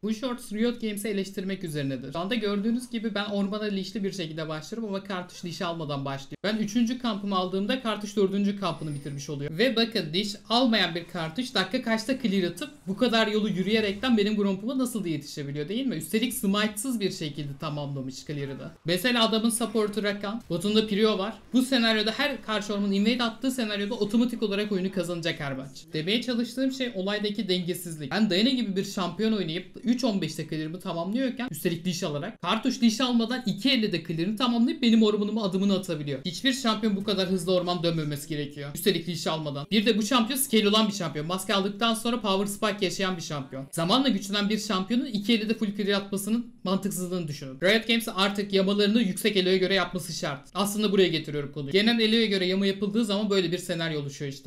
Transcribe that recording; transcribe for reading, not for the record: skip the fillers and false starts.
Bu shorts Riot Games'i eleştirmek üzerinedir. Şu anda gördüğünüz gibi ben ormana leash'li bir şekilde başlarım ama kartuş leash almadan başlıyor. Ben 3. kampımı aldığımda kartuş 4. kampını bitirmiş oluyor. Ve bakın leash almayan bir kartuş dakika kaçta clear atıp bu kadar yolu yürüyerekten benim grompuma nasıl da yetişebiliyor değil mi? Üstelik smite'sız bir şekilde tamamlamış clear'ı da. Mesela adamın support'u Rakan, botunda Prio var. Bu senaryoda her karşı ormanın invade attığı senaryoda otomatik olarak oyunu kazanacak her maç. Demeye çalıştığım şey olaydaki dengesizlik. Ben Diana gibi bir şampiyon oynayıp 3.15'te clear'ımı tamamlıyorken üstelik leash alarak kartuş leash almadan 2.50'de clear'ını tamamlayıp benim ormanıma adımını atabiliyor. Hiçbir şampiyon bu kadar hızlı orman dönmemesi gerekiyor. Üstelik leash almadan. Bir de bu şampiyon scale olan bir şampiyon. Maske aldıktan sonra power spike yaşayan bir şampiyon. Zamanla güçlenen bir şampiyonun 2.50'de full clear atmasının mantıksızlığını düşünün. Riot Games artık yamalarını yüksek eloya göre yapması şart. Aslında buraya getiriyorum konuyu. Genel eloya göre yama yapıldığı zaman böyle bir senaryo oluşuyor işte.